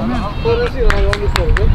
Förra sidan har jag lyssnat.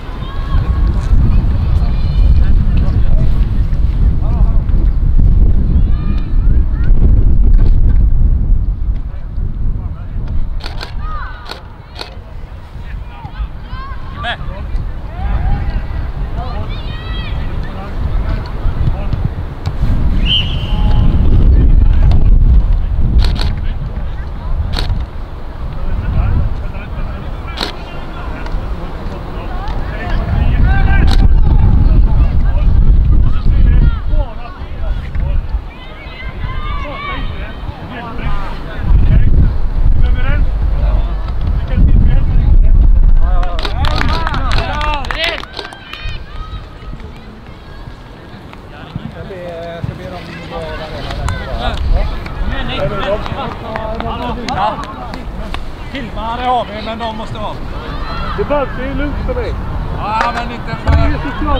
Filmare har vi, men de måste vara. Det är lugnt för mig. Ja, men inte för... Det är så klart.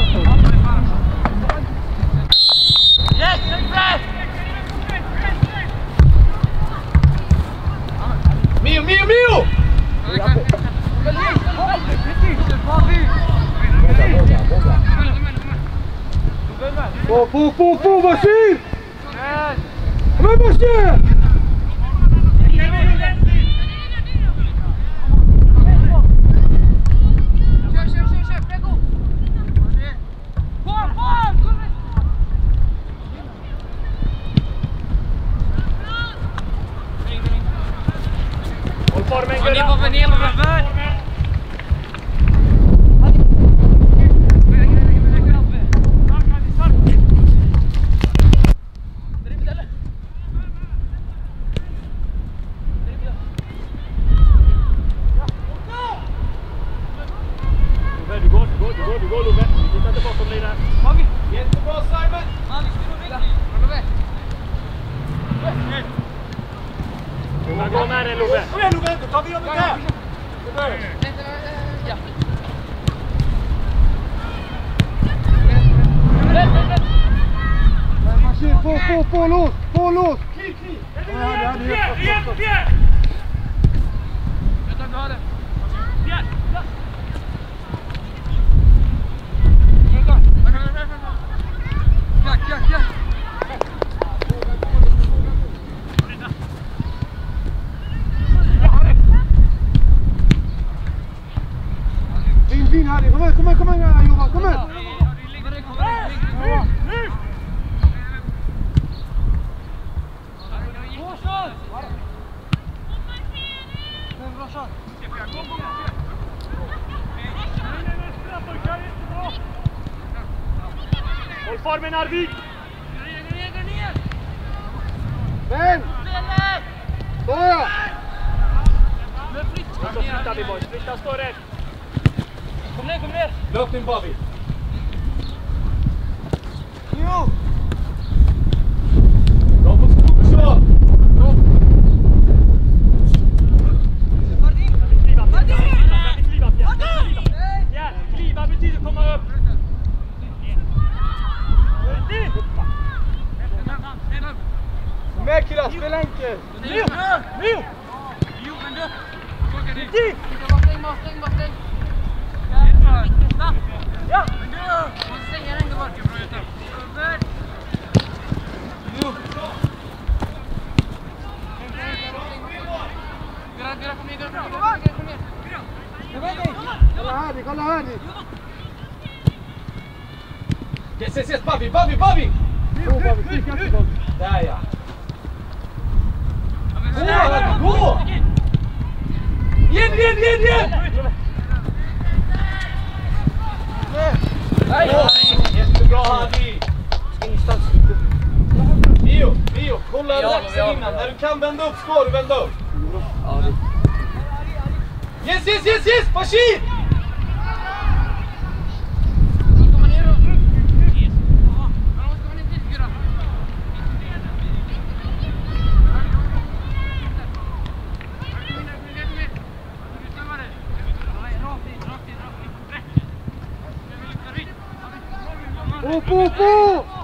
Yes, press! Mio, Mio, Mio! På, Bashir! Kom igen, Bashir! Du går Love. Vi tittar inte bakom dig där. Jättebra Simon! Gå med dig Love. Kom igen Love, då tar vi om det där! Ja. Bashir, på lås! Igen! Fin Harry, kom igen Johan, kom igen! Håll formen Arvik! Men! Såja! Och så flyttar vi boys, flytta större! Kom ner! Löp in Bobby! Jo! Bra på skog så! Kliva betyder komma upp! Med killar, spela enkel! Mio! Men du! Stäng! Ja! Men du! Måste stänga den bort. Över! Mio! Gra, kom ner! Kolla här! Yes, Bobby! Där ja! Gå! Igen! Jättebra Harry! Mio, kolla axeln innan. När du kan vända upp ska du vända upp. Yes! Bashir! På!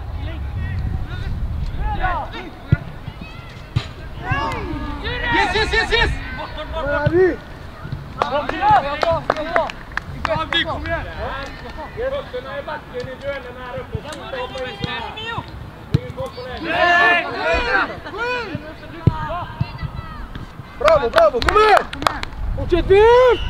Yes! Harry! Kom igen! Fötterna i backen i duellen här uppe. Bravo, bravo, kom igen! Fortsätt ut!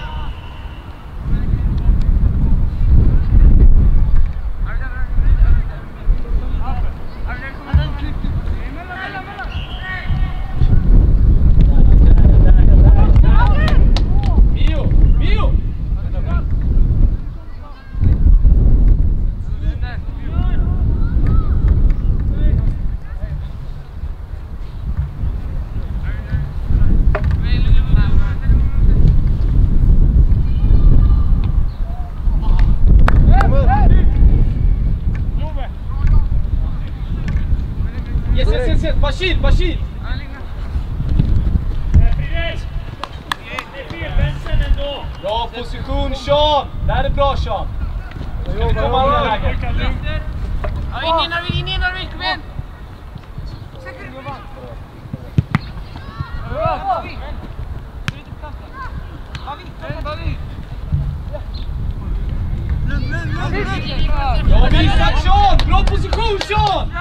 Yes, Bashir! Det är felvänsen ändå. Bra position, Sean! Det här är bra, Sean. Ska vi komma alla lägen? In i Narvik, kom igen! Bra visat, Sean! Bra position, Sean!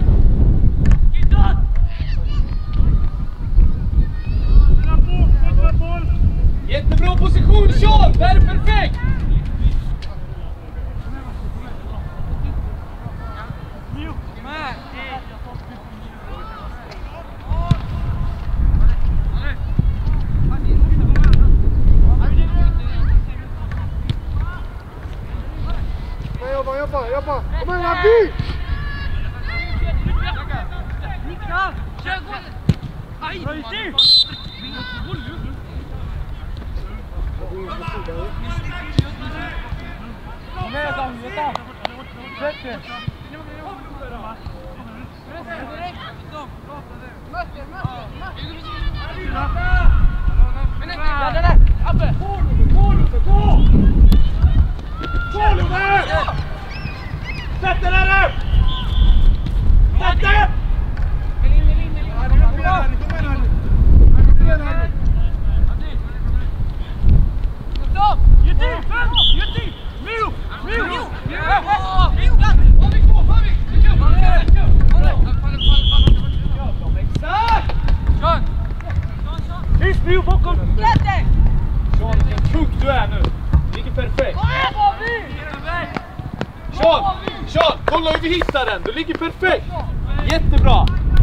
Jättebra position, Sean! Det här är perfekt! Jobba! Kom igen, Abdi! Kom med Daniel! Sätt dig! Sätt den här upp! Sätt den! Sean, kolla hur vi hittar den. Du ligger perfekt. Jättebra.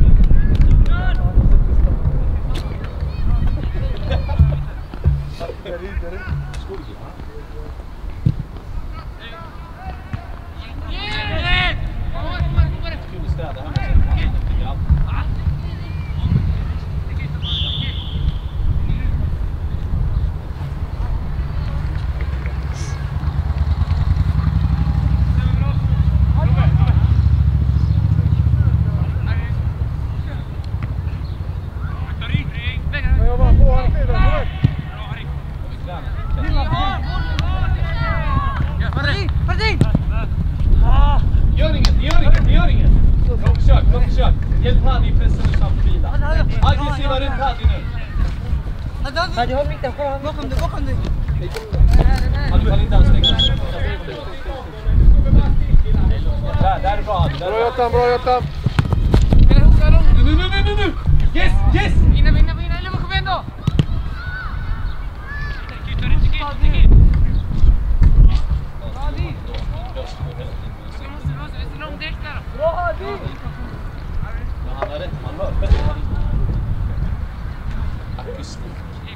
Gör inget. Kom försök. Hjälp Hadi i pressen och samtida. Aggressiva runt Hadi nu. Hadi, håll mikten. Bakom dig. Ja, du kan inte ens stänga. Där är bra Hadi. Bra Götan. Nu. Yes. Vinna. Kom igen då. Bra Hadi! Men han har rätt, man hör bättre än akustik.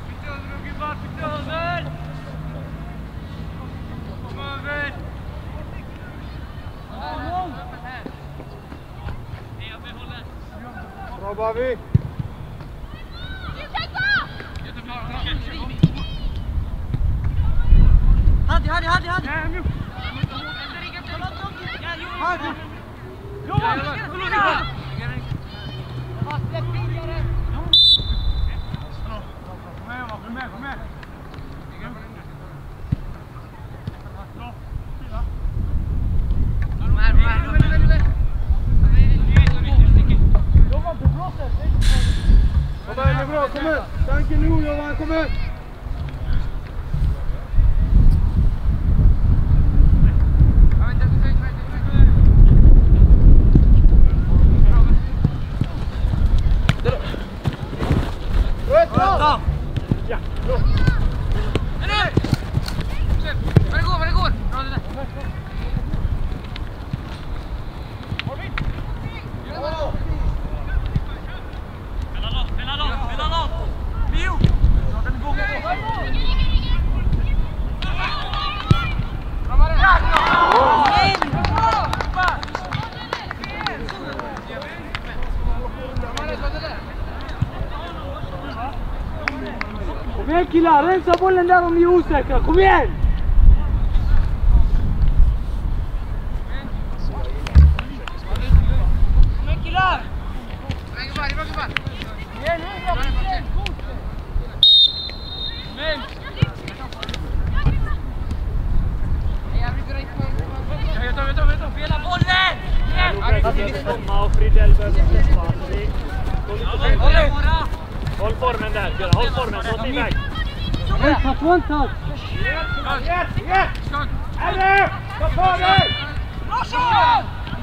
Bra Bavi! Hadi! Kom med! Kom igen, kom igen! Tanken nu Johan, kom igen! Killar, rensa bollen där om ni är osäkra. Kom igen! Kom igen killar! Igen, Spela bollen! Komma och Fridell behöver släppa. Håll formen där, Björn. Håll formen, så till iväg. One touch! Eller! Ta på dig! Larsson!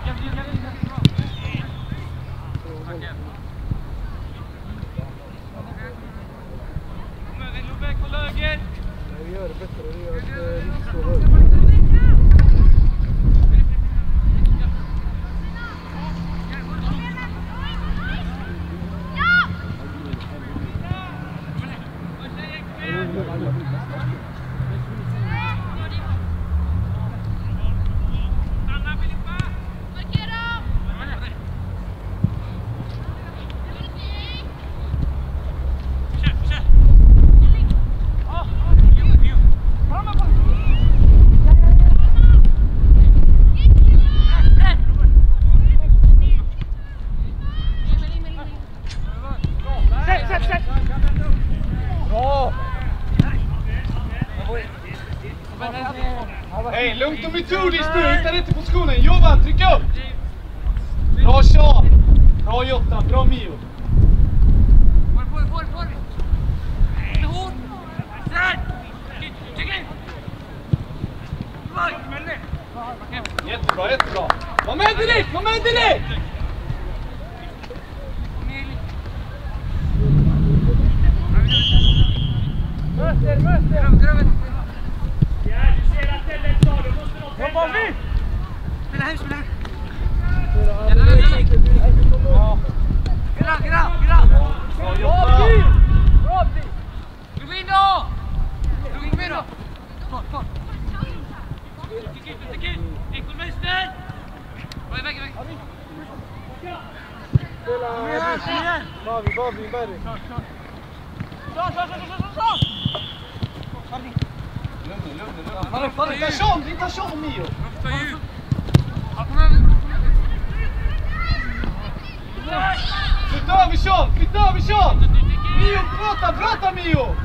Vi gör det bättre, vi gör det inte så högt. Hej, lugnt och metodiskt nu. Hittar inte positionen. Johan, tryck upp! Bra Sean! Bra Jota, bra Mio. Jättebra, jättebra. Var med direkt, var med direkt! Möter! Ja, du ser att Tellek sa, du måste nog tänka. Vad vi? Spela hem! Bra Jota! Bavi, Berg. Lugn. Inte Sean, Mio. Flytta över Sean! Mio, prata Mio!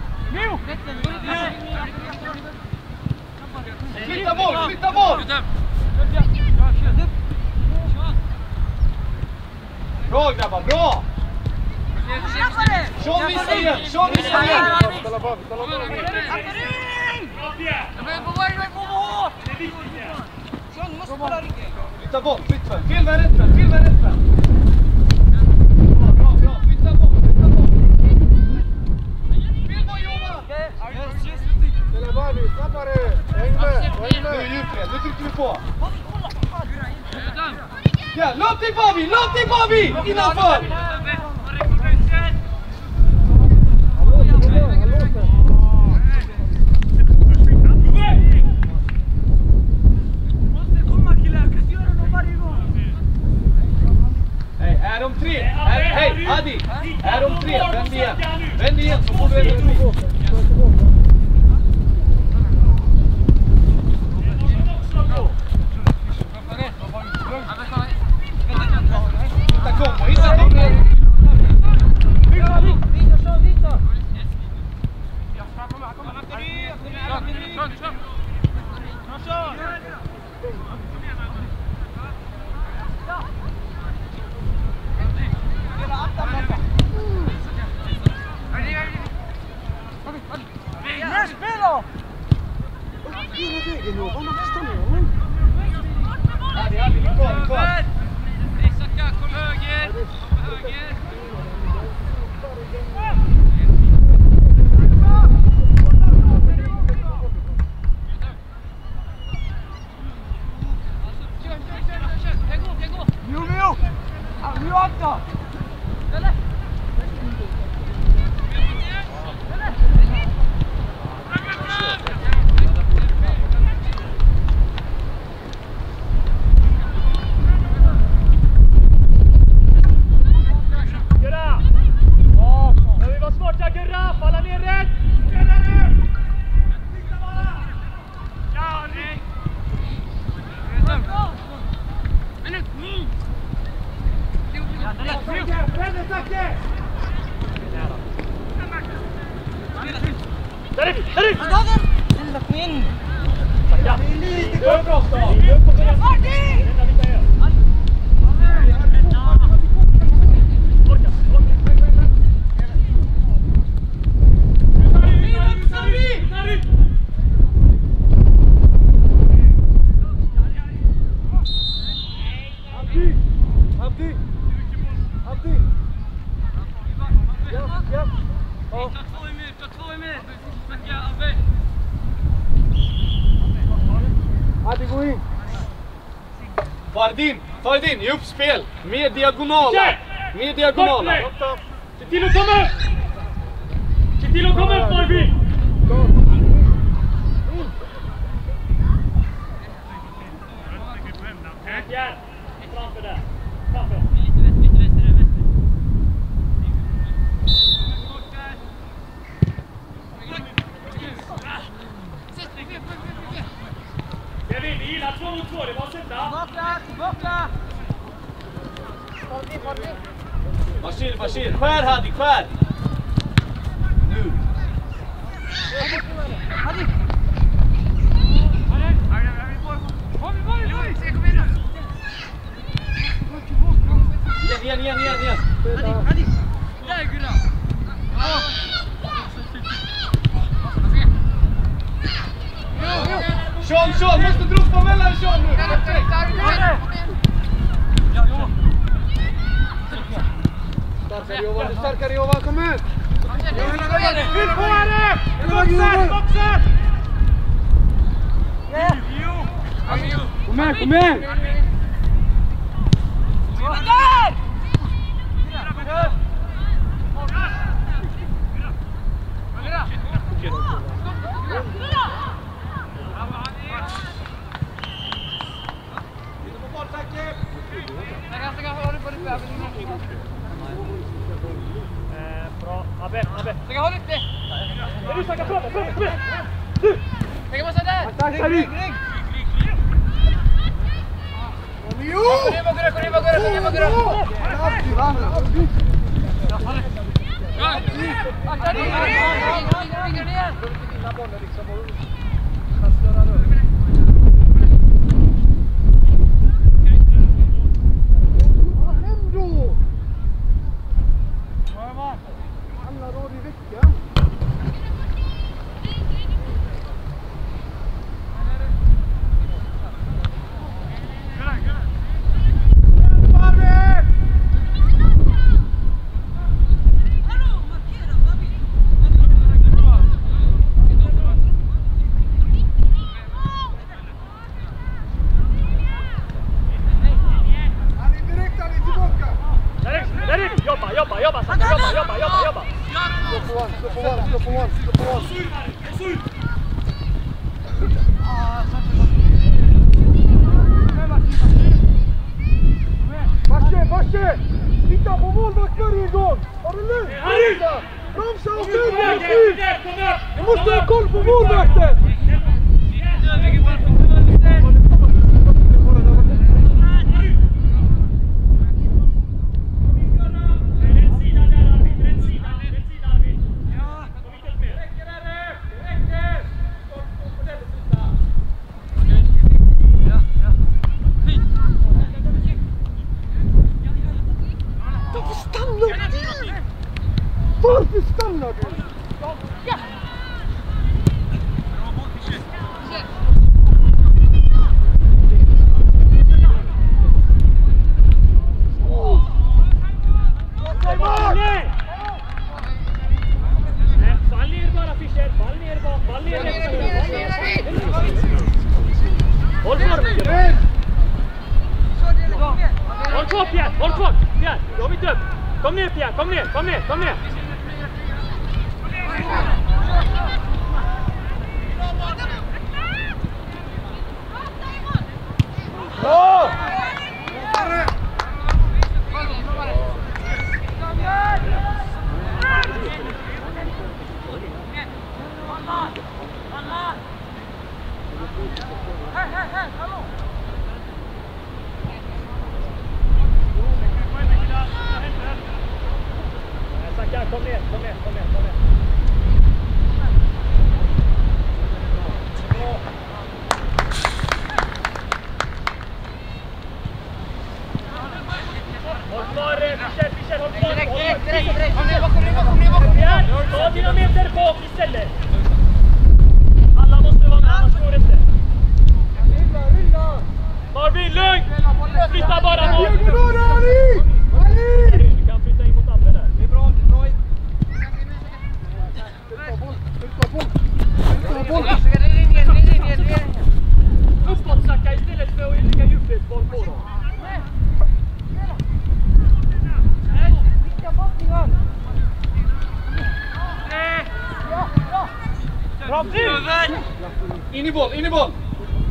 Flytta boll! Bra grabbar, bra! Sean visar igen! Ställa Bavi. Flytta boll, fel vän rätt vän! Bra, flytta boll! Fel boll Johan! Ställa Bavi, snabbare! Häng med! Nu är djupled, nu trycker vi på! Ja, låt dig Bavi! Innanför! Är de tre? Hej, Adi! Är de tre? Vänd igen så får du en tro. Hitta kombo! Kvar. Kom höger! Mio! Nu Anton! Behöver vi vara Ja. Lite för bråttom. Fardin, i uppspel. Med diagonala. Med diagonala. Se till att komma upp! Se till att komma upp, Fardin! Pierre, framför där. Framför. Kevin, vi gillar 2 mot 2, det var att sätta. Bashir, skär Hadi, skär! Nu! Igen! Sean, måste droppa mellan Sean nu! Starkare Jovan, kom ut! Vill på det! Boxen! Kom igen! Bra, Abbe. Ska hålla det. Är du snackar fram? Kom igen! Du! Jag måste där. Rygg! Jobba! Slå på one. Barsche! Titta på målvakt varje gång! Har du lugnt? Bromsa och följa! Du måste ha koll på målvakten! Varför stannar du? Fall ner bara, Fischer. Fall ner bak. Håll kvar. Håll kvar, Pierre. Pierre, du har mitt upp. Kom ner, Pierre. Kom ner. Bra! Saka, kom ner. In i boll, in i boll!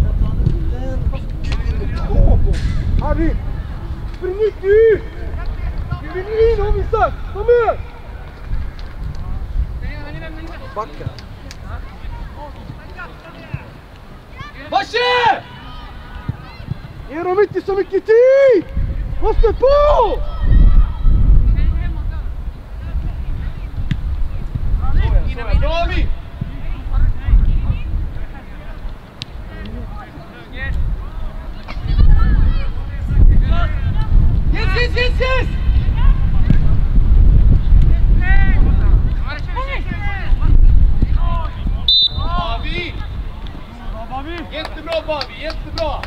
Harry! Spring inte ut! Vi vill in om vi stark! Kom igen! Backa! Varsje! Ge dem inte så mycket tid! Måste på! Bra vi! Yes! Babi! Jättebra Babi, jättebra!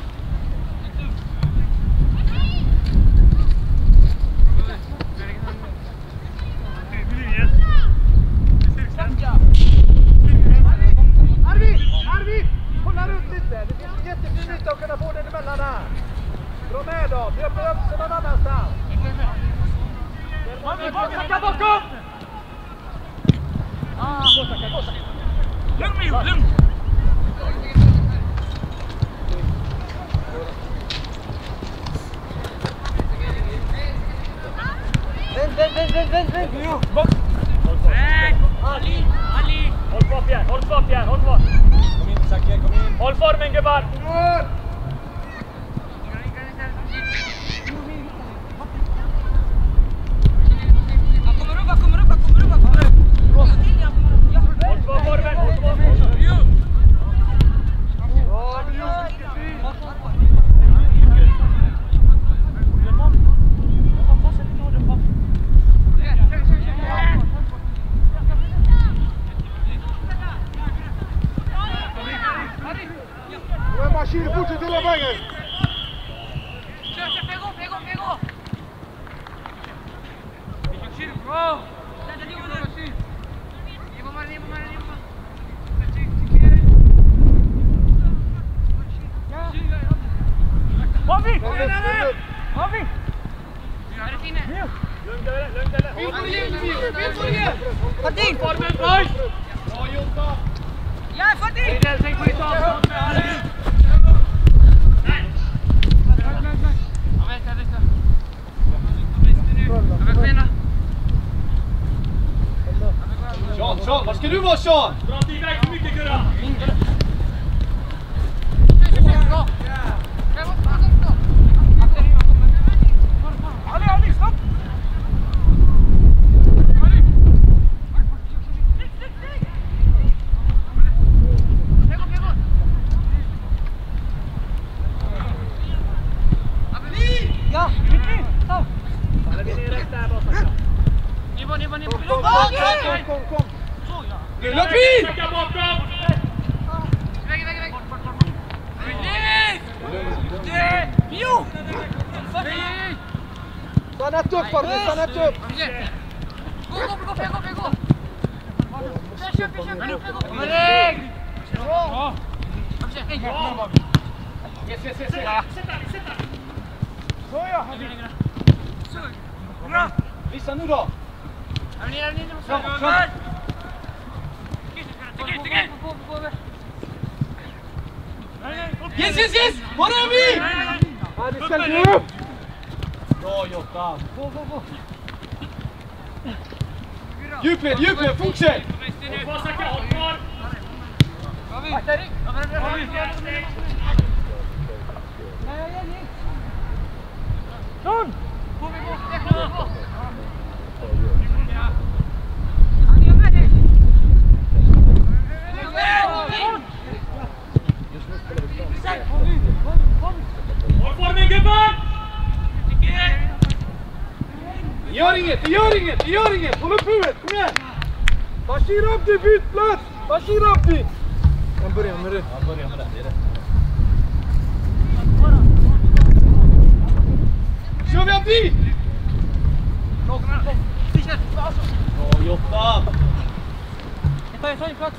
Arvid! Kolla runt lite! Det finns jättefint yta att kunna få den emellan där! Dra med dem! Vi öppnar upp sig någon annanstans! Sacka bakom! Lugn Mio, lugn! Vänd! Bort! Ali! Håll kvar Pierre, håll kvar! Kom in Zacke, kom in! Håll formen gubbar! Kommer upp. Håll kvar formen! Ja, men just Bashir, fortsätt hela vägen! Kör, pego! Bra! Avi! Lugn där! Vill få igen! Martin! Formen, boys! Bra Jota! Ja, Martin! Tänk på ditt avstånd med Ali! Sean, var ska du vara Sean? Dra inte iväg så mycket Gurra! Ali, stopp! Ja, Kom! Rulla pil! Sacka bakom! Väg! Jo! Stanna upp Arne, stanna upp! Gå! Kör! Bra! Yes! Sätta! Såja! Visa nu då! Fram! Yes! Var är vi? Harry, ställ dig upp! Bra Jota! Djupled, fortsätt! Håll kvar Sacka, håll kvar! Någon! Håll formen gubbar! Det gör inget! Håll upp huvudet, kom igen! Bashir Abdi, byt plats! Bashir Abdi! Jag börjar med det. Ja, börja med det, det är det. Kör vi Abdi! Bra Jota! Jag tar en plats.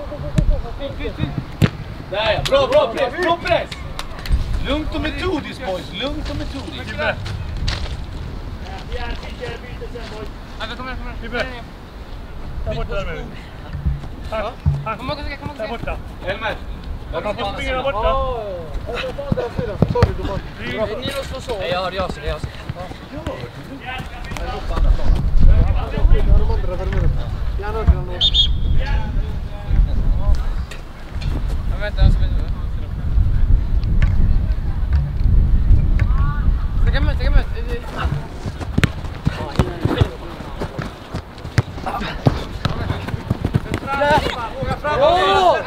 Där ja, bra press! Lugnt och metodiskt boys! boys. Lugnt och metodiskt. Gibbe. Kom här. Gibbe. Ta bort där nu. Kom ihåg. Där borta. Elmer. Jag får springa där borta. Ja, på andra sidan. Sorry, domaren. Ni måste slå. Jag hör det. De andra värmer. Gärna till honom. Vänta, jag ska vänta. Sticka med. Våga framåt!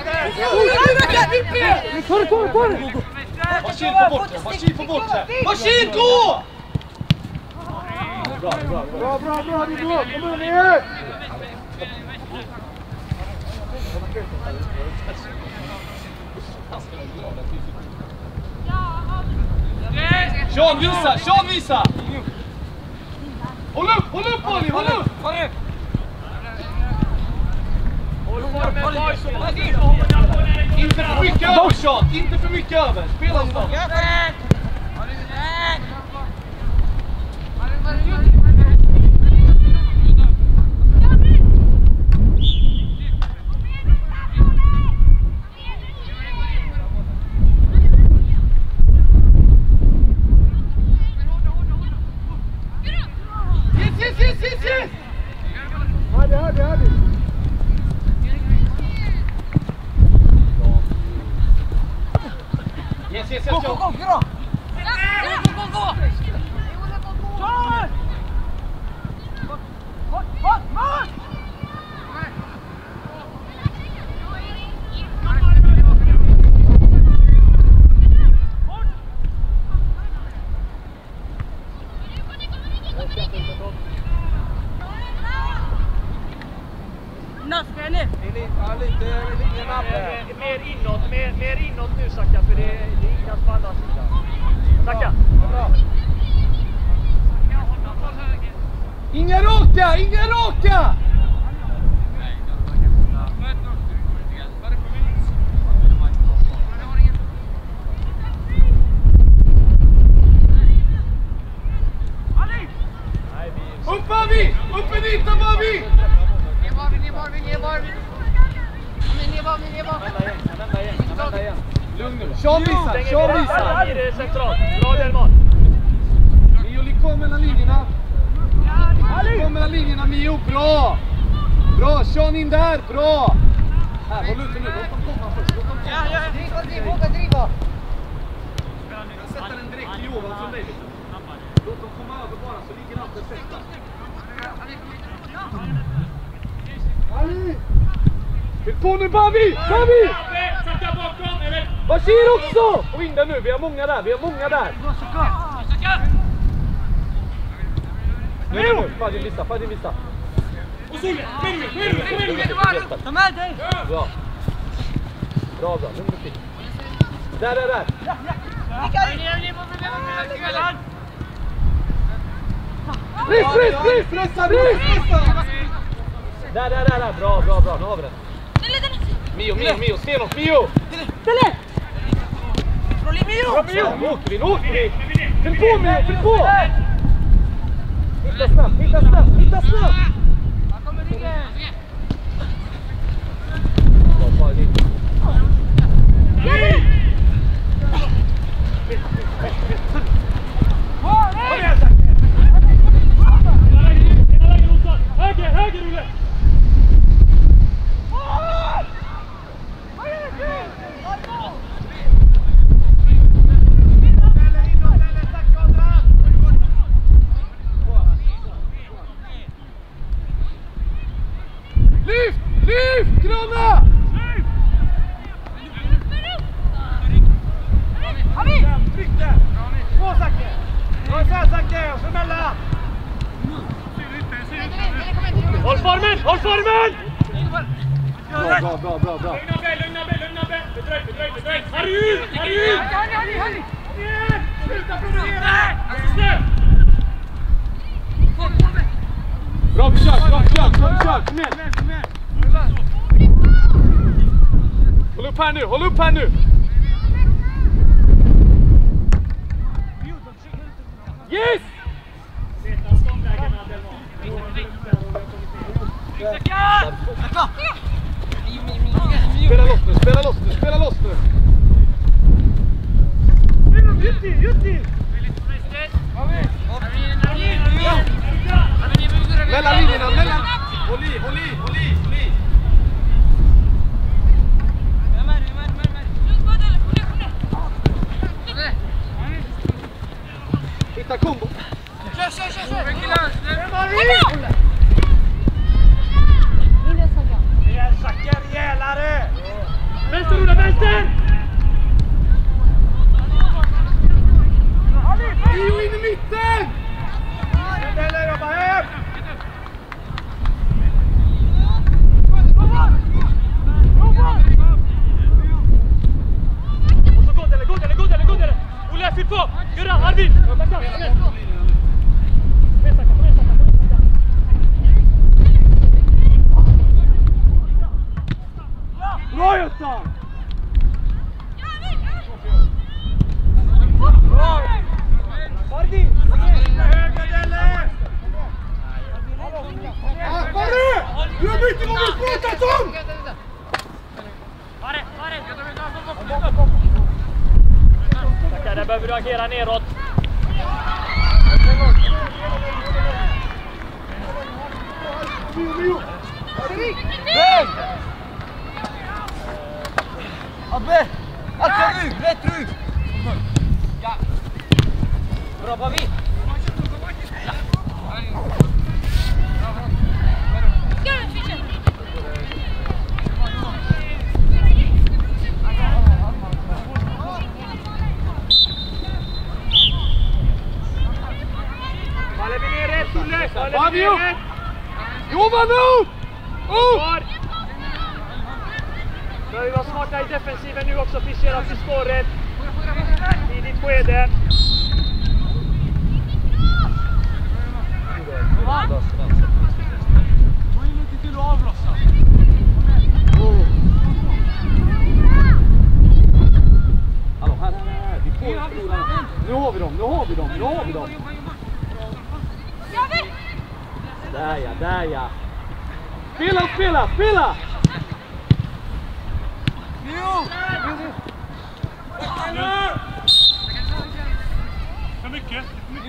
Tar det! Bashir får bort det. Bashir, gå! Bra, det är bra. Kom igen! Sean visa! Håll upp, Olli, håll upp! Inte för mycket över, Sean! Inte för mycket över! Spela snart! Yes! Hadi. Yes, Gå! Mer inåt nu, Saka, för det är inga på andra sidan. Saka. Inga raka! Upp Bavi! Upp en yta Bavi! Ner var vi. Lugn nu. Sean visa! Här är det centralt. Bra Delman. Mio, ligg kvar mellan linjerna. Ligg kvar mellan linjerna, Mio. Bra! Sean in där. Bra! Här, håll ute nu. Låt dem komma först. Våga driva! Jag sätter den direkt till Johan som dig. Låt dem komma över bara så ligger allt perfekt. Ali! Fyll på nu Bavi! Saka bakom, eller? Bashir också! Och in där nu, vi har många där. Nu, Fadin vissa. Och Solle, kom in. Ta med dig! Bra, lugn och fint. Där. Press! Där, bra, nu har vi den. Mio, stenhårt, Mio! Nu åker vi! Fyll på! Hitta snabbt! Höger, Olle! Lyft! Gröna! Tryck där! På Zacke! Och så Zacke, och så mellan! Håll formen! Bra. Lugna B. Bedröj. Harry ut! Sluta provocera! Bra försök! Kom igen! Håll upp här nu! Yes! Spela loss nu, spela loss nu, spela loss nu! Jutti! Mellan linjerna, mellan! Håll i! Hitta kombo! Kör! Sacker, gälare! Vänster, Ola, vänster! Rio in i mitten! Eller jobba hem! Och så gå där! Ola, fyll på! Gurra, Arvid! Kom igen, Bra Götta! Arvid! Höger, Delle! Barre! Du har bytt vad vi pratat om! Tackar, där behöver du agera neråt. Mio! Abbe! Rätt rygg! Ja! Bra, vad vi? Faller vi ner rätt, Olle? Fabio! Jova nu! Kvar! Bör vi vara smarta i defensiven nu också, fischera till spåret. Tidigt skede. Hallå, här. Nu har vi dem. Där ja. Spela! För mycket.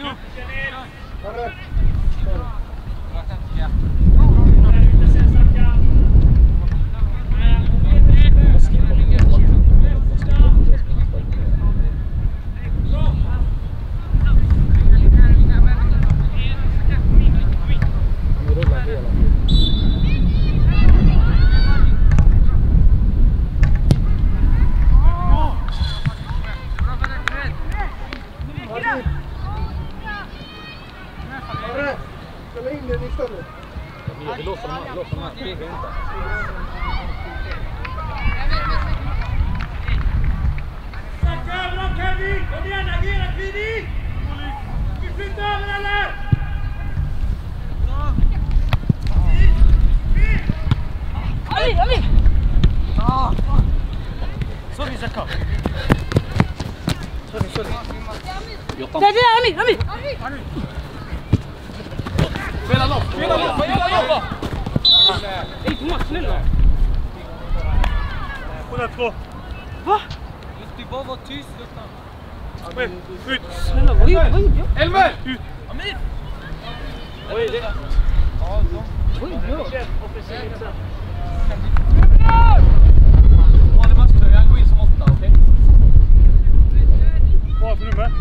Ställa in den istället. Låsa de här, tveka inte. Bra Kevin! Kom igen, agera tidigt! Vi flyttar över eller? Ali! Sorry, Zaka. Sorry. Där, Ami! Spela loss! Ej, Thomas, snälla! Hon två. Va? Du bara var tyst. Ut! Snälla, vad gjorde jag? Elmer! Ut! Amir! Oj, det. Vad gjorde jag? Chef, offensiv insats. Ja, det måste jag gå in som 8, okej? Vad för nummer?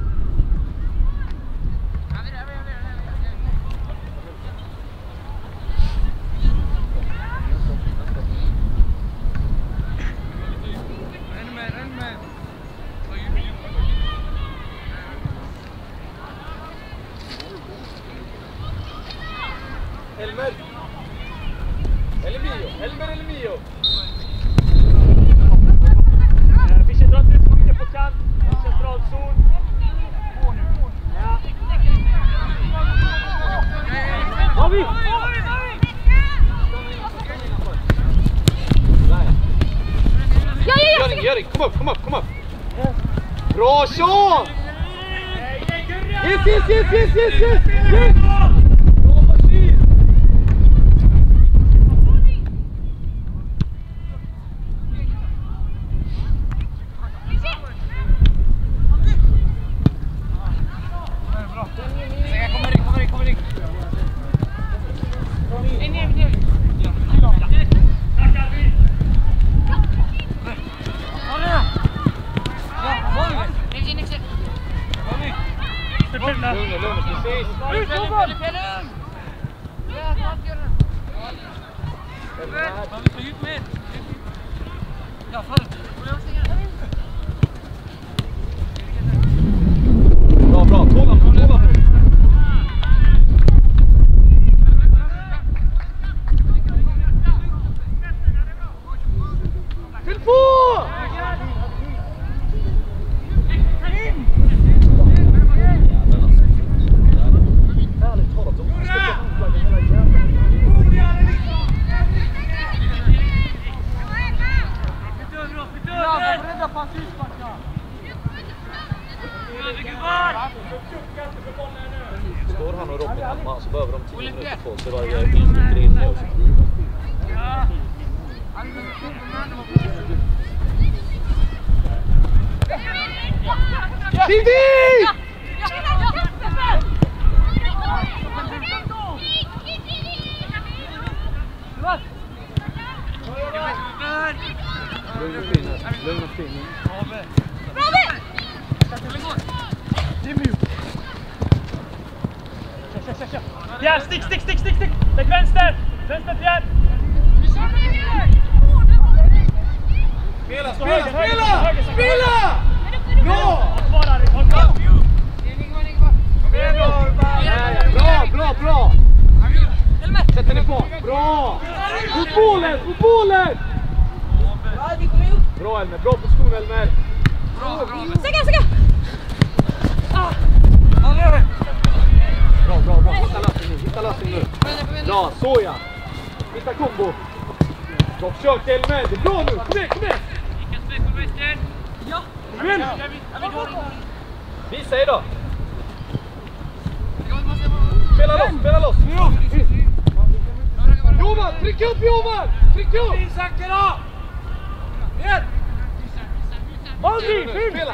Elmer eller Mio? Fischer drar ut foten på kant. Central zon. Ja. Abi! Göring, kom upp! Bra Sean! Yes! Lugn, precis. Bra, tåla på. Till få! Står han och Robin hemma så behöver de 10 minuter på sig varje grill med oss. Tidig! Lugn och fin. Pierre, stick! Lägg vänster! Vänster, Pierre! Spela! Bra! Sätt den på! Bra! Fotbollen! Bra Elmer, bra position Elmer! Säga! Bra, hitta Lassin nu. Bra, Soja! Hitta kombo! Bra försök Elmer, det är bra nu, kom igen! Ja! Kom igen! Visa er då! Spela loss! Johan, tryck upp Johan! Insacke då! Igen! Aldrig! Spela!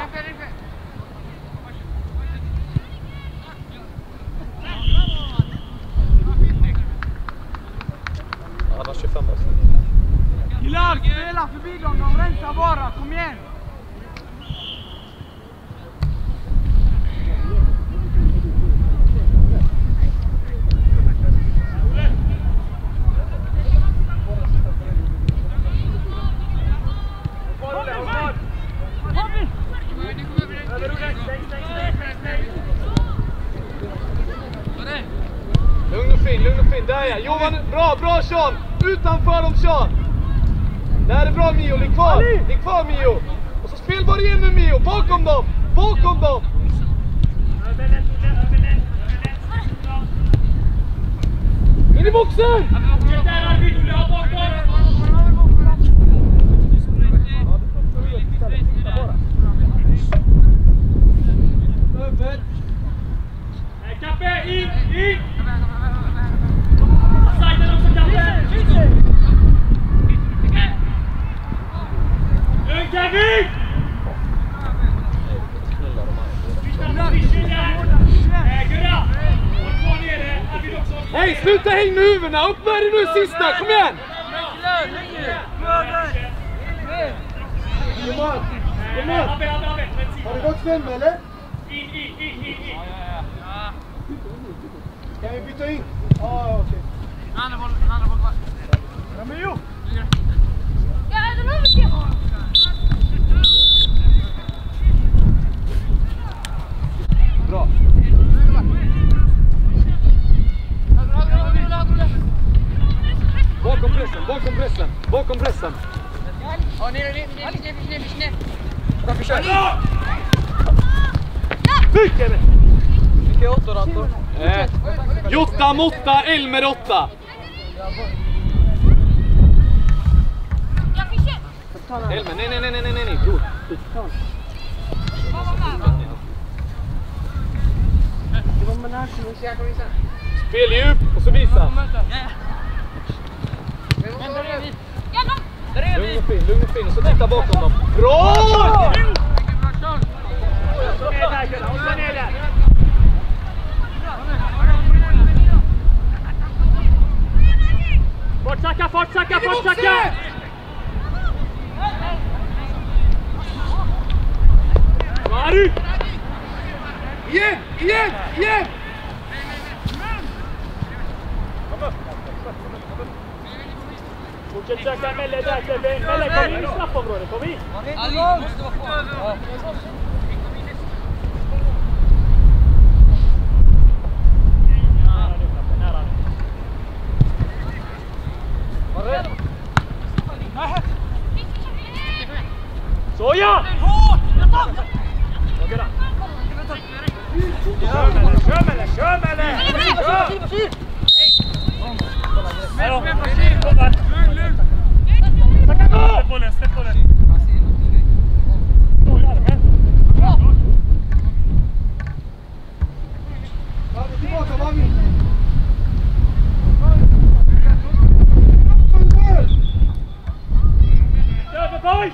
Han har 25 år. Killar, spela förbi dem, de rensar bara, kom igen! Lugn och fin, där ja. Johan, bra Sean! Utanför dem Sean! Det här är bra Mio, ligg kvar Mio! Och så spel bara igen nu Mio, bakom dem! In i boxen! Kappe, in! Sajten också, Kappe! Lugn, Kevin! Gurra! Håll kvar nere, Arvid också! Hej, sluta häng med huvudena! Upp med dig nu sista, kom igen! Har det gått 5 eller? In. Kan vi byta in? Ja, okej. Andra boll kvar. Ramiro! Ja, den har vi skrevet. Bra. Bakom pressen. Ja, ner. Bra försök. Vilken! Vilken 8 då? Jutta Motta, Elmer 8. Elmer, nej, bror. Spel djup och så visa. Lugn och fin. Och så titta bakom dem. Bra! Fortsacka! Mari! Igen! Fortsätt söka Melle där, Kevin. Melle, kom in i straffområdet, kom in! Ali måste vara kvar. Såja! Kör Melle! Släpp bollen! Tillbaka, Vagn! Över boys!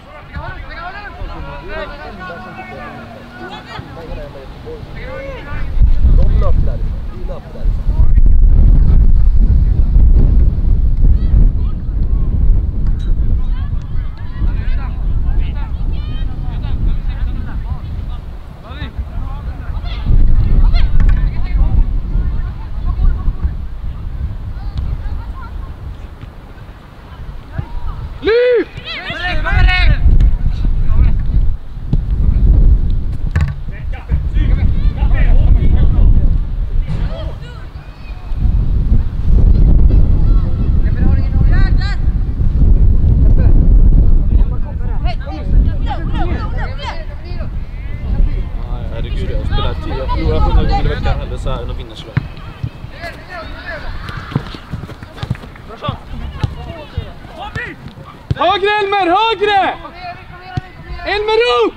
Högre Elmer, högre! Elmer upp!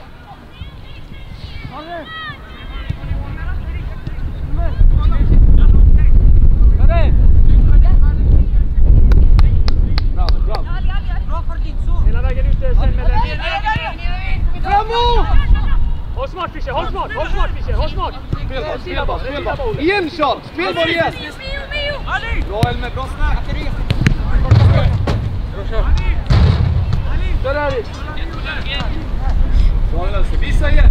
Bra parti, så. Hela vägen ut sen Melle. Framåt! Håll smart Fischer, håll smart! Spelboll. Igen Charles, spelboll igen! Bra Elmer, bra snack! Där är det! Bra Elmer, visa igen!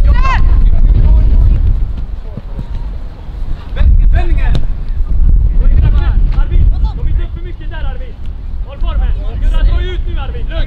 Vändningen! Arvid, kom inte upp för mycket där Arvid. Håll formen. Gurra, gå ut nu Arvid, lugnt.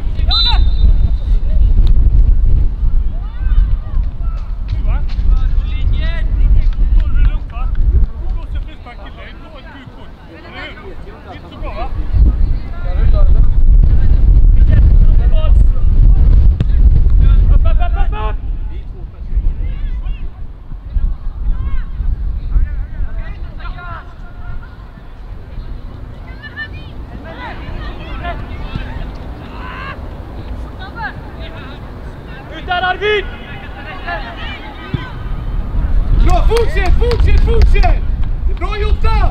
Arvid! Bra, fortsätt! Det är bra Jota!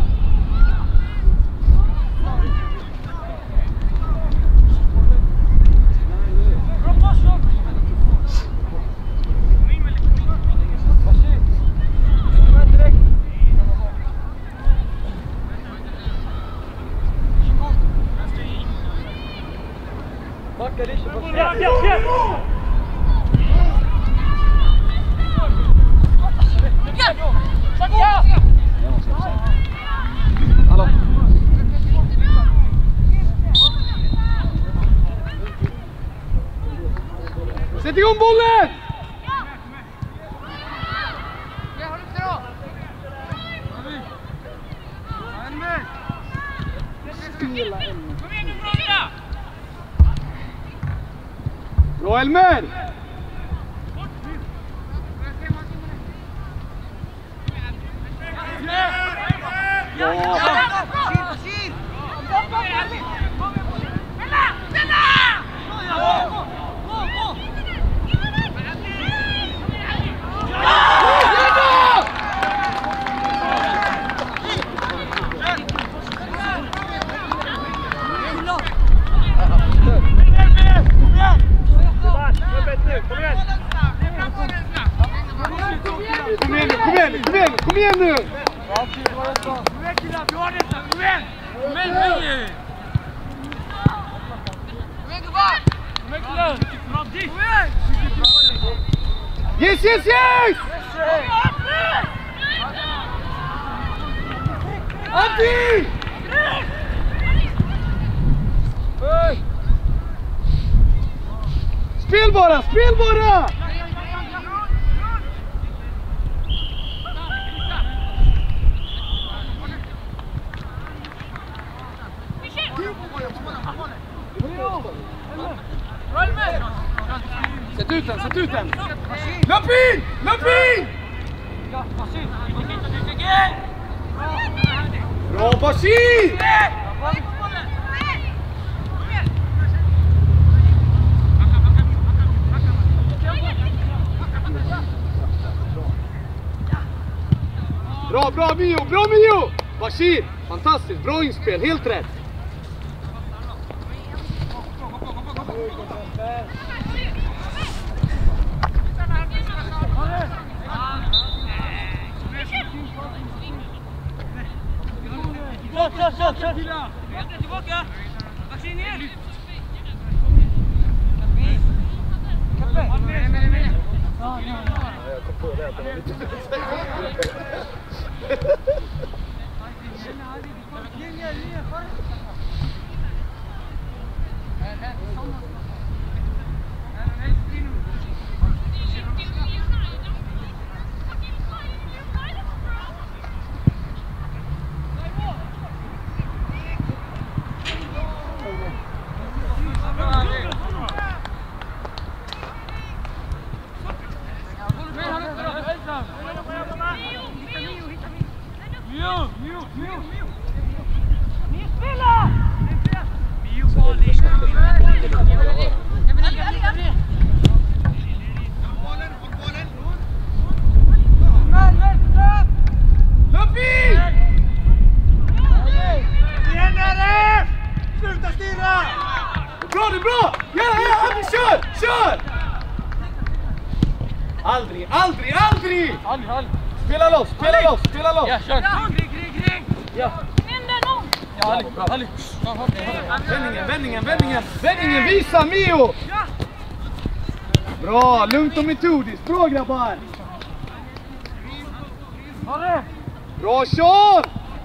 Sätt igång bollen! Bra Elmer! Kom igen nu! Yes, yes, yes! Abdi! Spel bara, spel bara! Sätt ut den, sätt ut den! Löp in! Löp in! Bra Bashir! Bra, bra Mio, bra Mio! Bashir, fantastiskt, bra inspel, helt rätt! Kör! Tillbaka! Vaccin ner! Jag kom på det att det var lite Aldrig! Spela loss! Ja, kör! Kring! Ja. Ja, bra! Vändningen! Visa Mio! Bra, lugnt och metodiskt. Bra grabbar! Bra Sean!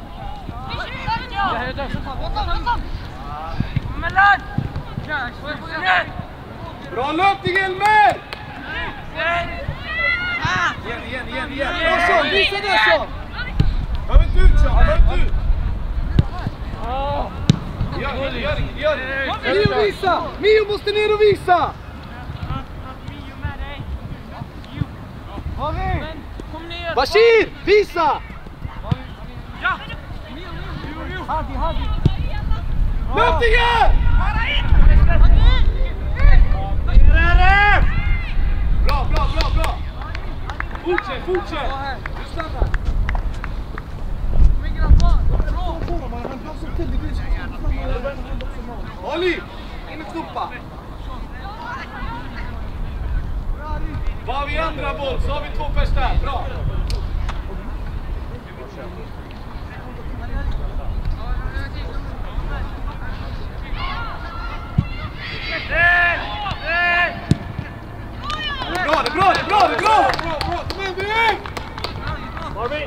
Bra löpning Elmer! Igen. Bra Sean, visa det Sean! Behöver inte ut Sean, behöver inte ut! Gör det! Mio visa! Mio måste ner och visa! Bashir, visa! Löpningen! Bra! Fortsätt! Du stannar! Oli! In och knoppa! Var vi andra boll så har vi 2 pers där. Bra! Bra! Kom igen, Björn! Marvin!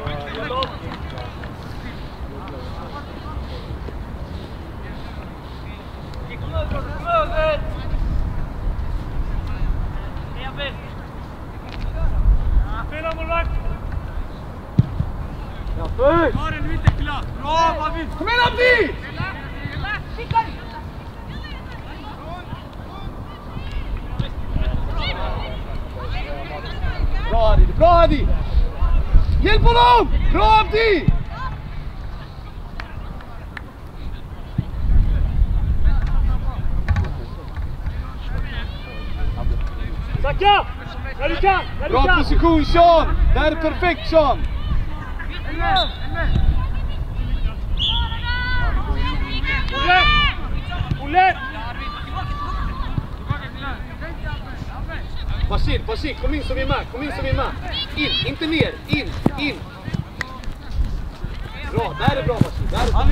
Spela målvakt! Har den inte klart! Bra, Marvin! Kom igen, Abdi! Bra Adi! Hjälp honom! Bra Abdi! Sacka! När du kan! Bra position Sean! Det här är perfekt Sean! Olle! Bashir, kom in så vi är med! In, inte ner! In! Bra, där är bra Bashir. Där är bra.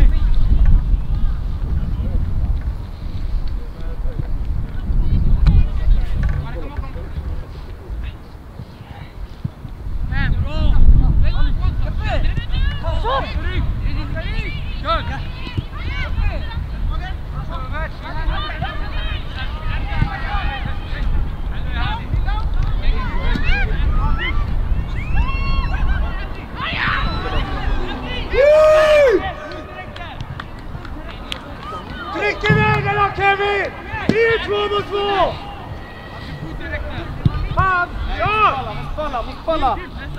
Tryck iväg alla Kevin! Det är 2 mot 2! Fan! Ja! Måste falla!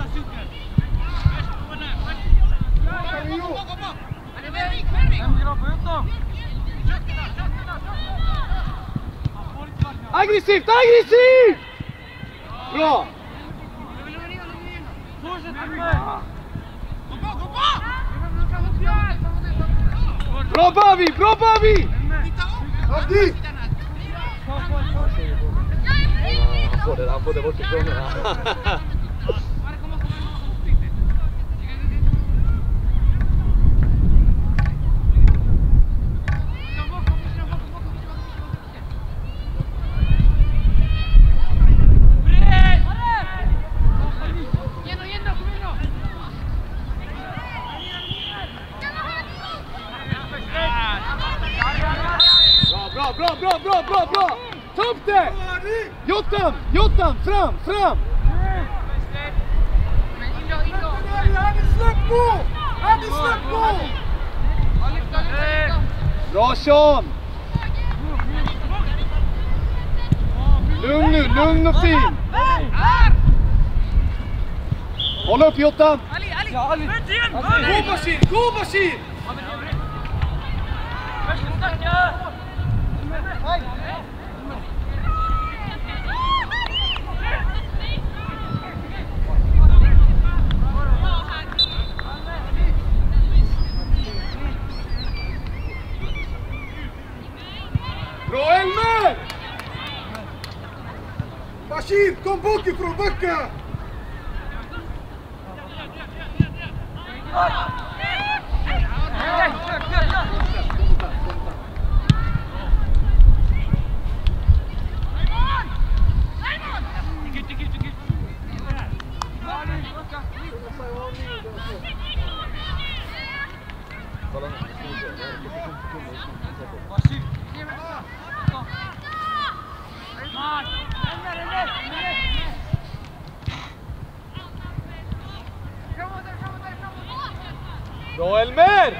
Aggressivt! Bra! Bra Bavi! Abdi! Han får det bort ifrån mig. Bra! Ta upp det! Jottan! Fram! Hadi släpp på! Bra Sean! Lugn och fin! Håll upp Jottan! Gå Bashir! Bra Elmer! Bashir, kom bakifrån, backa! Bra Elmer!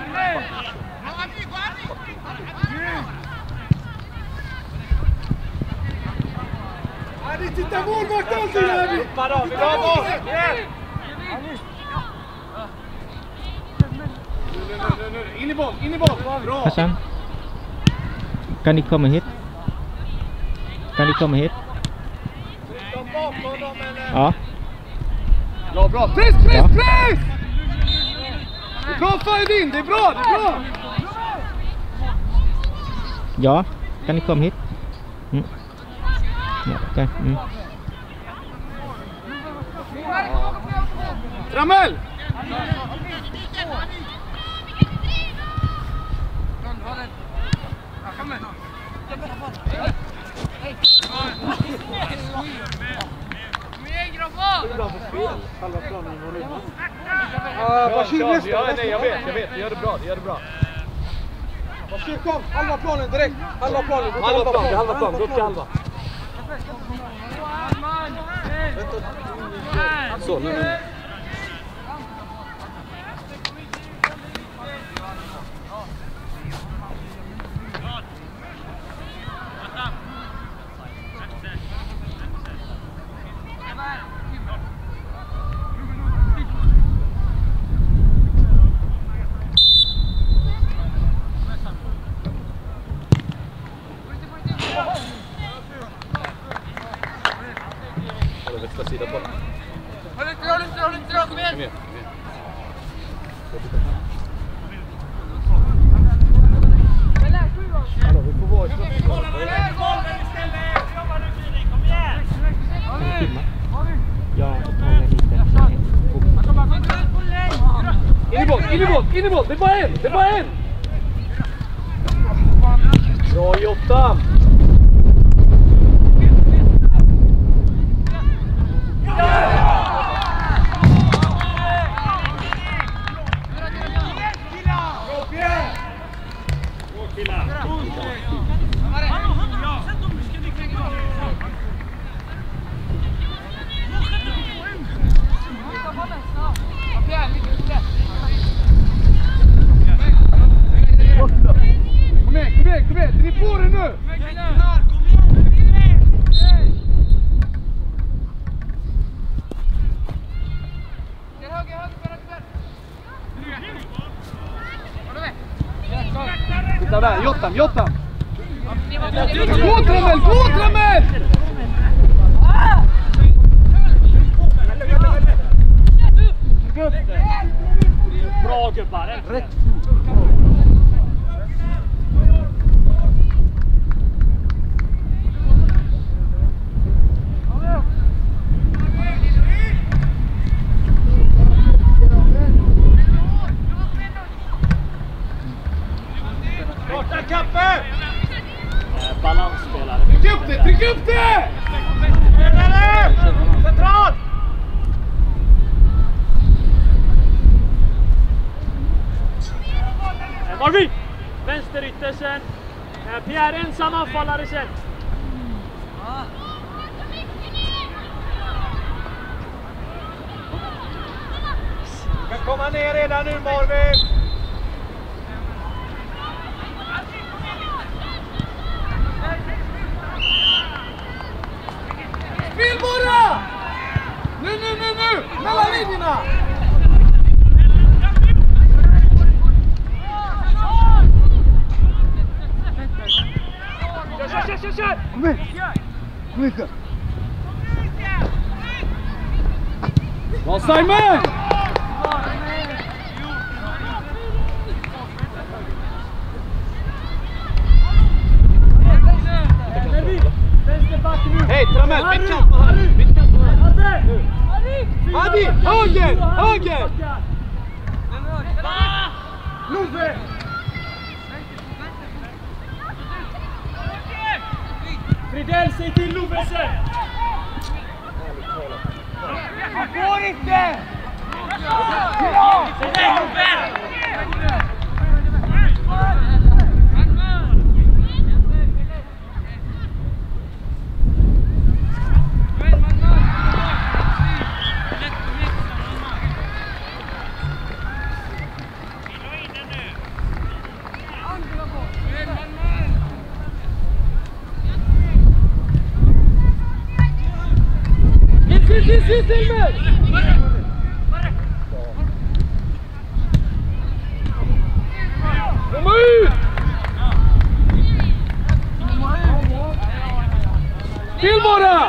Hadi titta målvakt alltid där! Bravo! In i boll! Bra! Hassan, kan ni komma hit? Ja. Bra! Press! Bra Fajdin, det är bra! Ja, kan ni komma hit? Ja, okej. Tramell! Bashir nästa! Jag vet, det gör det bra. Bashir kom, halva planen direkt! Halva planen, Gå upp till halva. Så, nu. Växla sida på den. Håll inte, kom igen! Hallå, vi får vara i Ja, ta mig lite. In i boll! in i mål, det är bara en! Bra Jottam! Kom igen, driv på det nu! Titta där, Jottam! Gå Trammel! Bra gubbar! Rätt! Balansspelare. Tryck upp det! Centralt! Marvin! Vänsterytter sen. Pierre ensam anfallare sen. Kan komma ner redan nu, Marvin! Spel bara! Nu! Mellan linjerna! Kör! Kom igen! Bra Simon! Hej, Trammel, mittkamp här! Hadi, höger! Love! Fridell, säg till Love sen! Han får inte! Silmer! Kom ut! Till bara!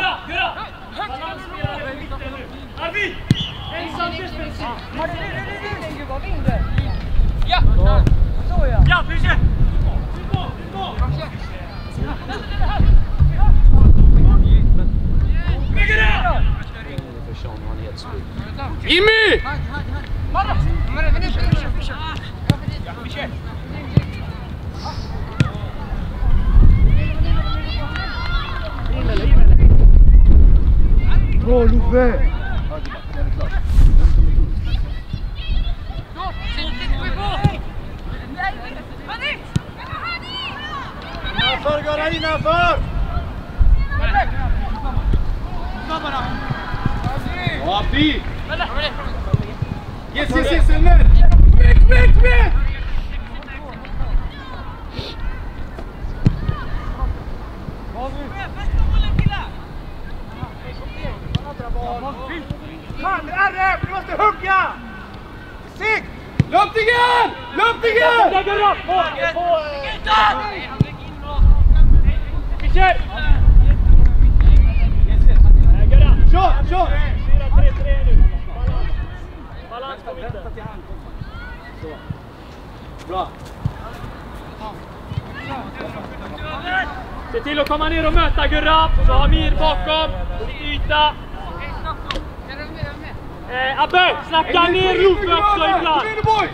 Arvid! Ensam defensiv! Ja! Så ja! Ja, Fysche! Jimmy! Bra, Love! Innanför, Gara, innanför! Ja, fint! Yes, Selmer! Väck! Fan, Arre! Du måste hugga! Sikt! Löpningen! Lägger upp på! Fischer! Kör! 4-3-3 nu. Balans på mitten. Bra. Se till att komma ner och möta Gurra. Så har Mir bakom. Lite yta. Abbe, snacka ner Loffe också ibland! Kom igen nu boys!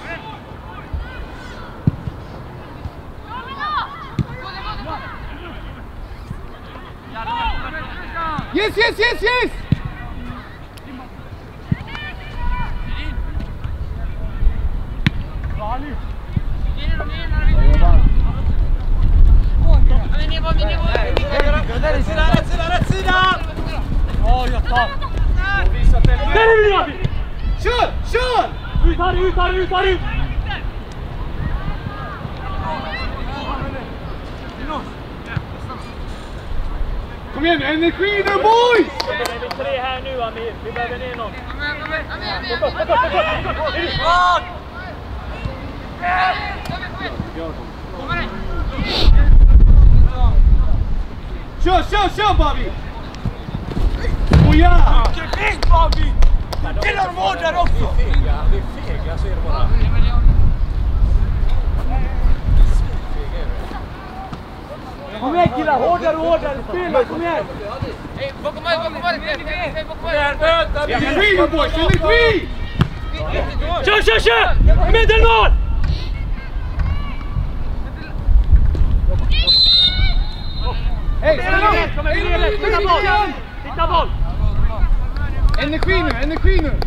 Yes, yes, yes, yes! Kör, kör! Ut här! Kom igen, energi nu boys! Det är 3 här nu Amir, vi behöver ner någon. Kör Bobby! Och ja! Fint Bobby! Till har mål där också! Vi är fega, jag ser det bara. Kom igen killar, hårdare, spela, kom igen! Bakom mig! Energi nu boys, energi! Kör! Medelmål! Hej, ställ upp! Titta boll! Energi nu!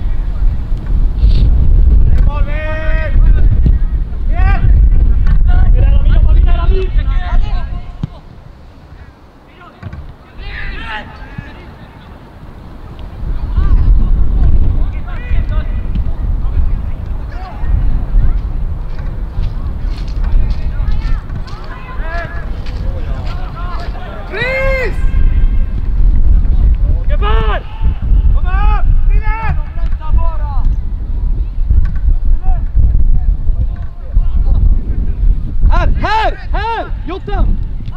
Här! Jottan!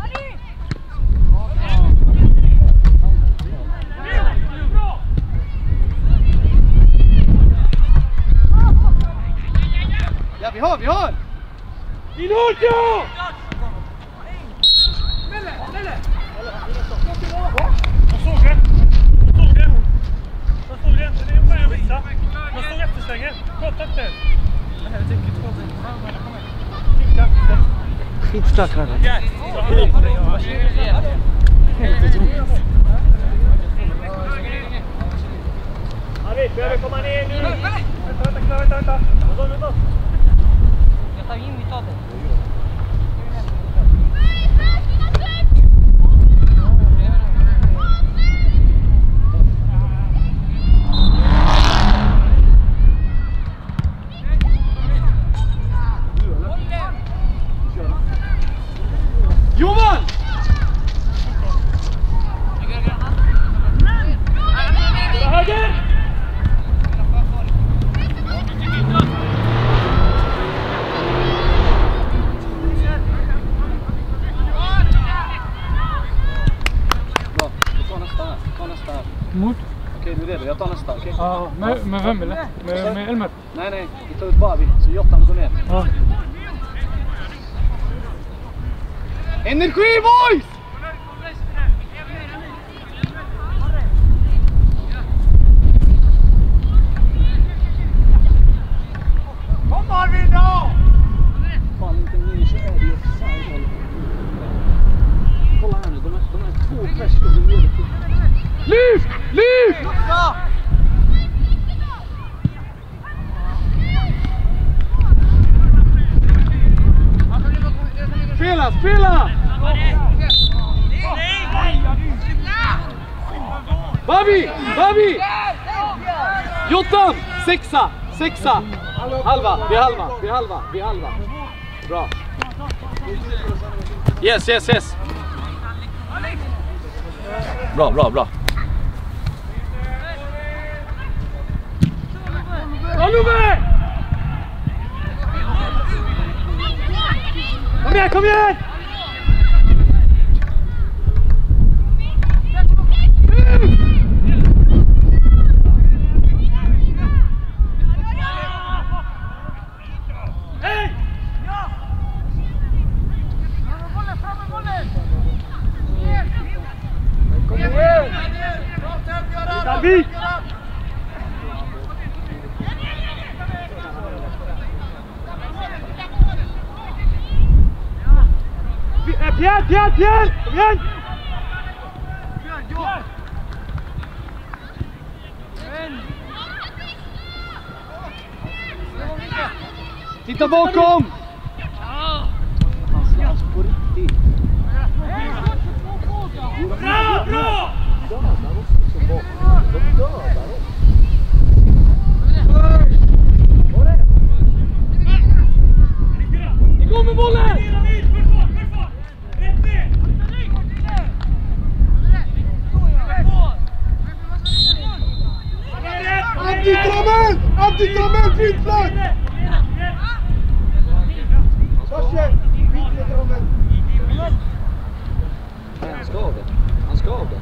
Ja, vi har! Inojo! Jag såg det. Det är bara jag visa. Jag stod efterstängen. Prata inte. Skitstackare. Arvid, behöver komma ner nu. Vänta. Jag tar in mitt av det. Johan! Höger! Bra, ta nästa här. Mot? Okej, du är redo. Jag tar nästa, okej? Ja, med vem eller? Med Elmer? Nej, vi tar ut Bobby, så Jottan går ner. Ja. Energi boys! Kom Arvid då! Fall inte ner så är det ju offside. Kolla här nu, de är 2 personer. Lyft! Spela! Bobby! Jottan! Sexa! Halva. Bra. Yes. Bra. Kom igen! Igen! Kom igen! Titta bakom! Bra, bra! Ni går med bollen! Anti-Trammel! Bytflagg! Sasha! Byt-Trammel! Han ska av det. Han ska av det.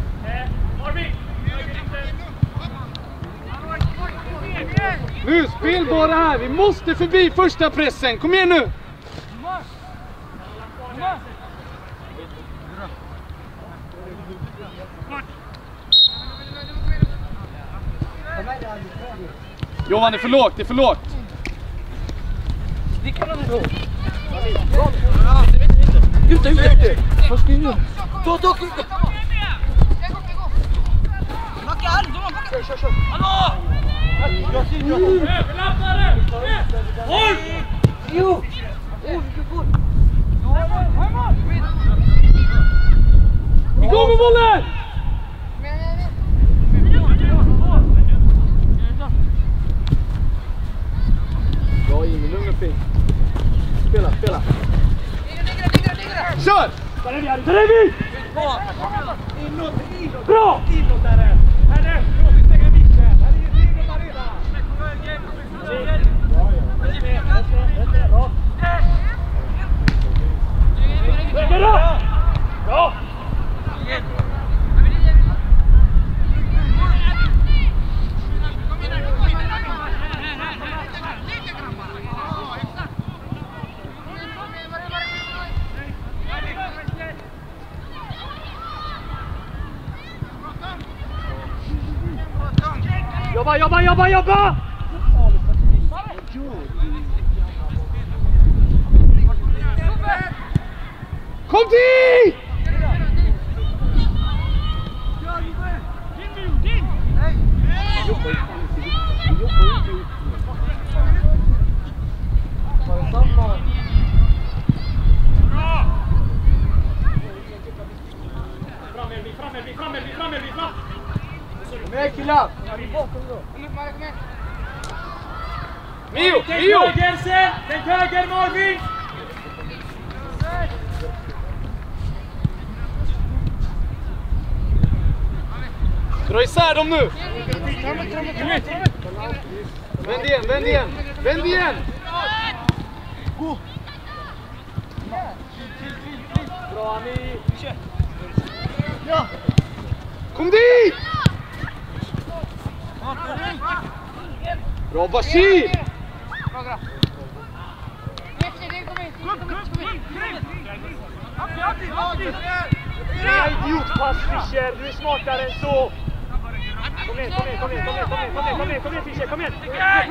Nu, spel bara här. Vi måste förbi första pressen. Kom igen nu! Johan, det är för lågt, det är för lågt. Ute! Vad ska jag göra? Ta! Kör! Hallå! Ni går med bollen! Bra in, lugn och fin. Spela! Kör! Trevi! Bra! Bra! Jobba! Kom dit! Fram! Med killar! Mio! Tänk höger sen! Tänk höger Marvin! Dra isär dem nu! Vänd igen! Bra, Ami! Kom dit! Bra Bashir! Idiotpass Fischer, du är smartare än så! Kom igen Fischer, kom igen!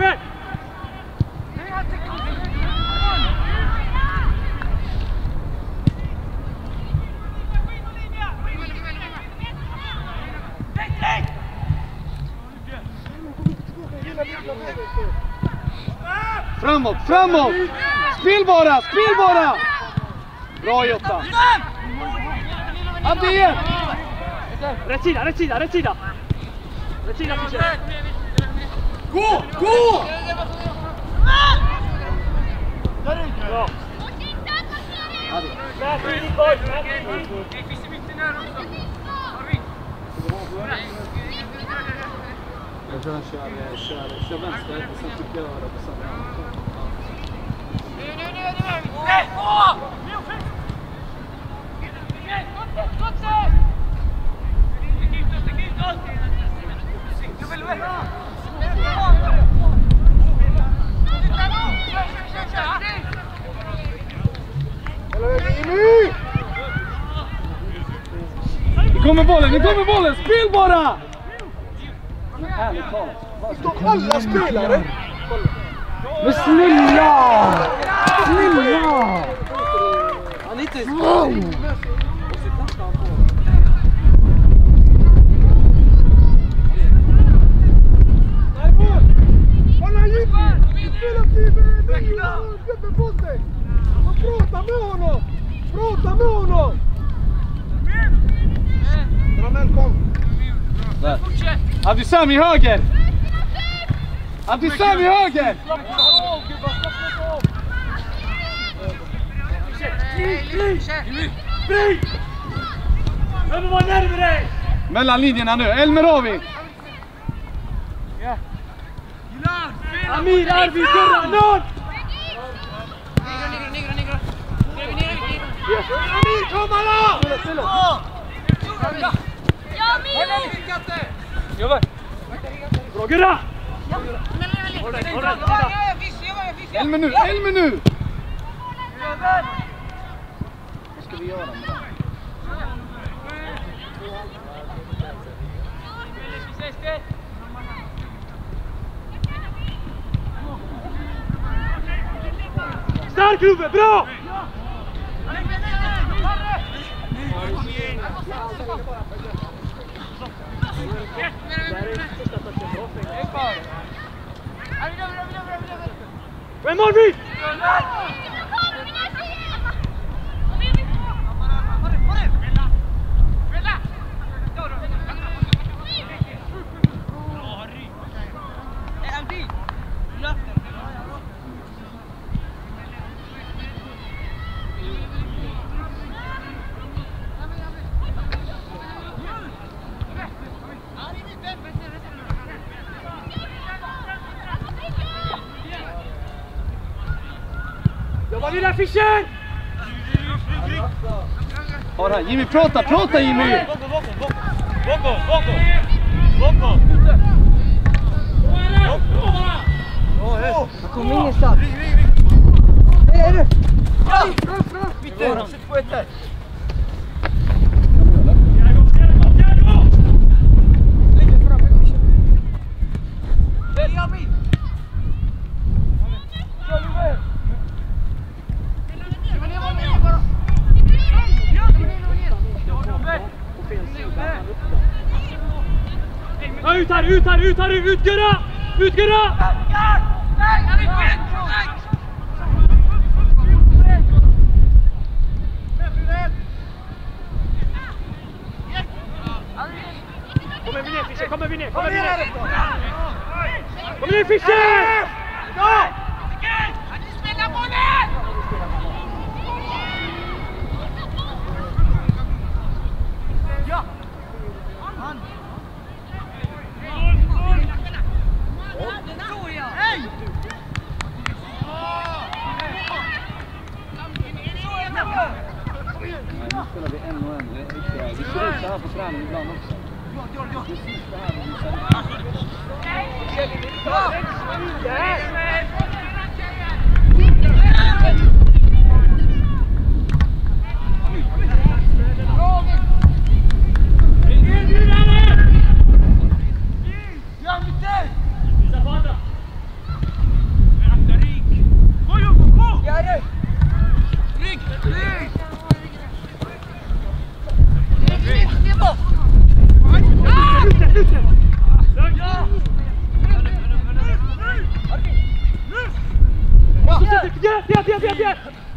Framåt! Spel bara! Bra Jota! Abdi igen! Rätt sida Fischer! Gå! Bra! Jag tror han kör vänster och sen fick jag göra på samma. Nu kommer bollen, spel bara! Ärligt talat. Alla spelare! Men snälla! Han är inte Kolla Jimmy! Spela till gubben på sig! Prata med honom! Prata med honom! Ramel, kom! Där. Abdissam i höger! Abdissam i höger! Spring! Jag vill vara närmare dig! Mellan linjerna nu, Elmerovi! Amir, Arvid, Gurra, nån! Negro. Amir, kom alla! Bra, Gurra! Elmer nu! Vad ska vi göra med det? Stark Love, bra! Vem har vi? Jobbar vi där, Fischer! Har han. Jimmy, prata Jimmy! Han kommer ingenstans. Hej, är du? Mitten, sitt på ett där. Ut, Gurra! Kommer vi ner, Fischer! Ja! Spela bollen! Nu spelar vi en och en. Vi ser ut så här på träning ibland också. Precis det här vi Ja!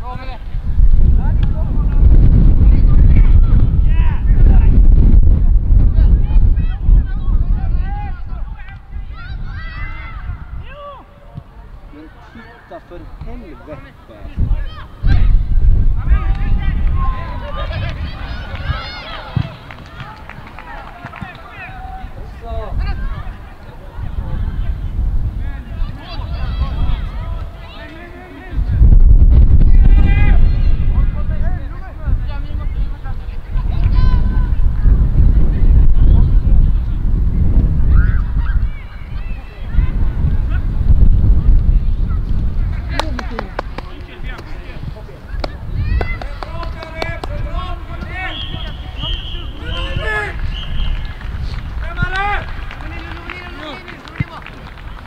Men titta för helvete!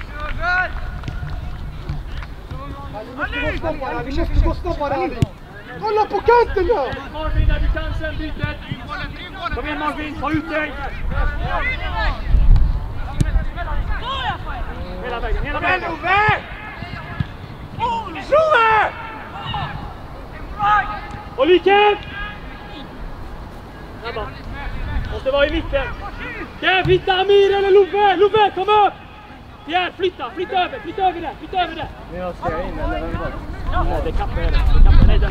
Vi måste gå snabbare, Ali. Kolla på kanten där! Marvin, när du kan sen bytet. Kom igen Marvin, ta ut dig. Hela vägen, hela vägen. Love! Och Lyken! Snabba. Måste vara i mitten. Kev, hitta Amir eller Love! Love, kom upp! Pierre, flytta över det. Men jag ska in eller vem var det? Nej, det kappar är det. Det kappar, nej den.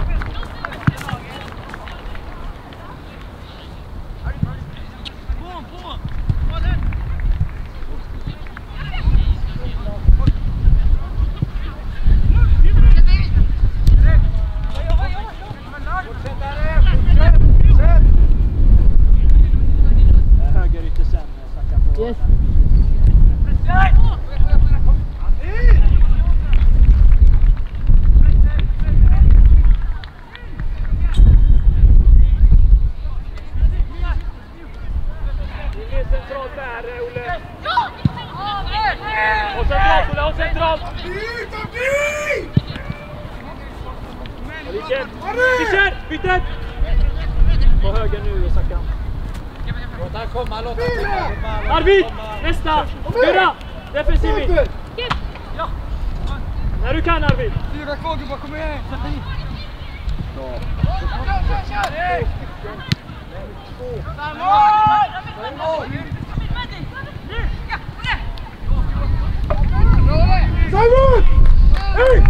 Höger ytter sen, Saka på. Yes. Centralt där, Olle. Och centralt, Olle, och centralt. Fischer, bytet. På höger nu, Saka. Låt han komma, låt han komma. Arvid, nästa. Gurra, defensiv in. Ja. När du kan, Arvid. 4 kvar, gubbar, kom igen! Simon! Hej!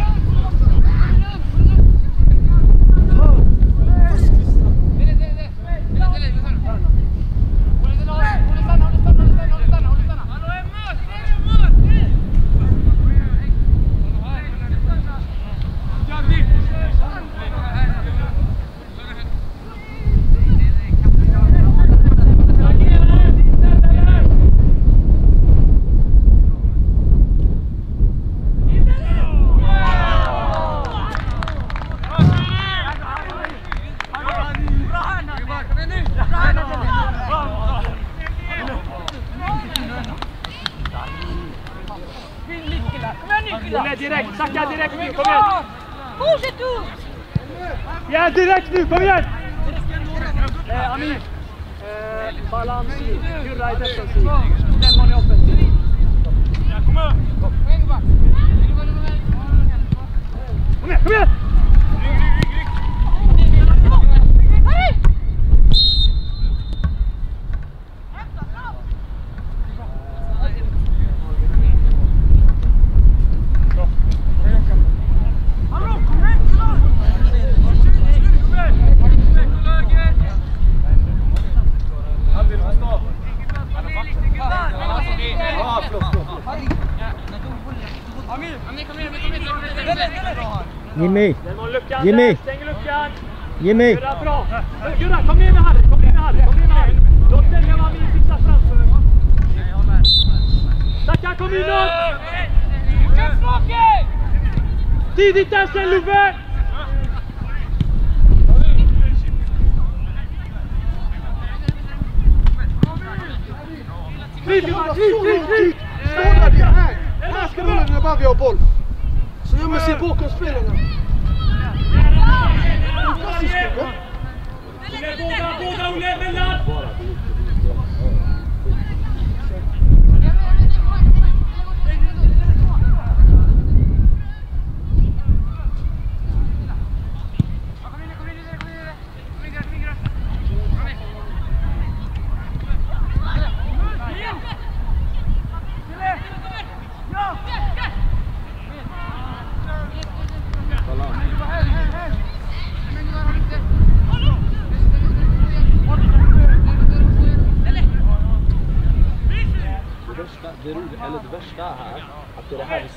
Olle, direkt, Saka direkt nu, kom igen! Fortsätt du! Ja, direkt nu, kom igen! Amir, balans, Gurra i defensiv. Stämman i offensiv. Kom igen! Kom igen, kom igen! Jimmy! Jimmy! Stäng luckan! Jimmy! Gurra, bra! Gurra, kom ner med Harry! Då stänger man in, fixa framför! Saka, kom inåt! Tidigt där sen, Love! Frid! Stå där, det är här! Här ska du hålla när bara vi har boll. Så jag måste se bakom spelarna. Båda Olle, mellan! Det värsta här, att det här vi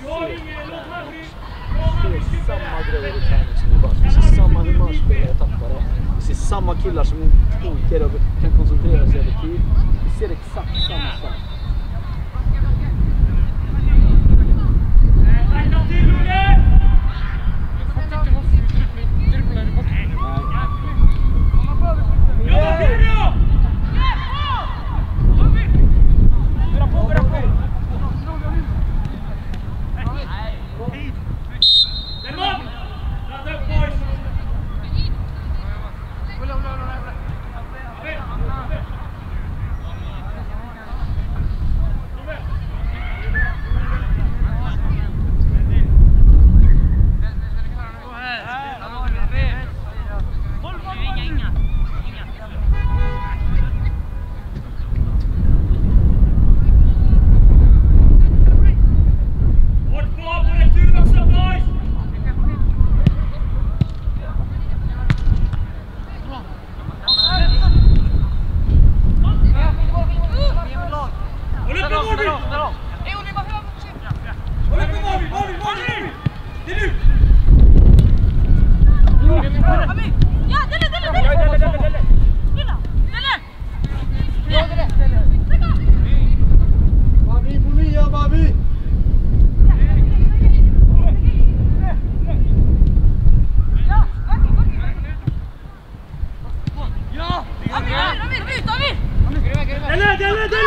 ser samma grejer i träningsnivå. Vi ser samma humörspelare tappare. Vi ser samma killar som inte kan koncentrera sig över tid. Vi ser exakt samma sak. Delle!